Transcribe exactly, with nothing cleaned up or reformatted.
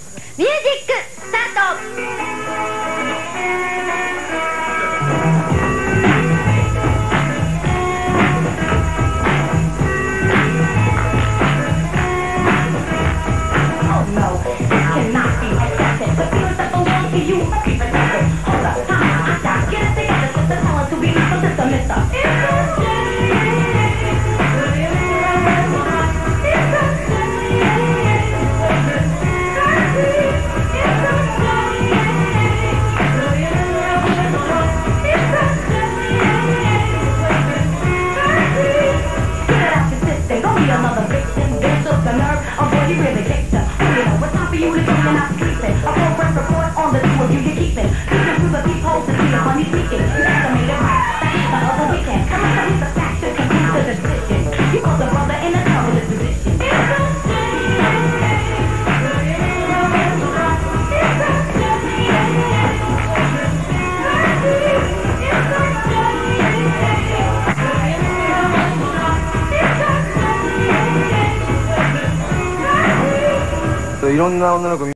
ミュージックスタート。 いろんな女の子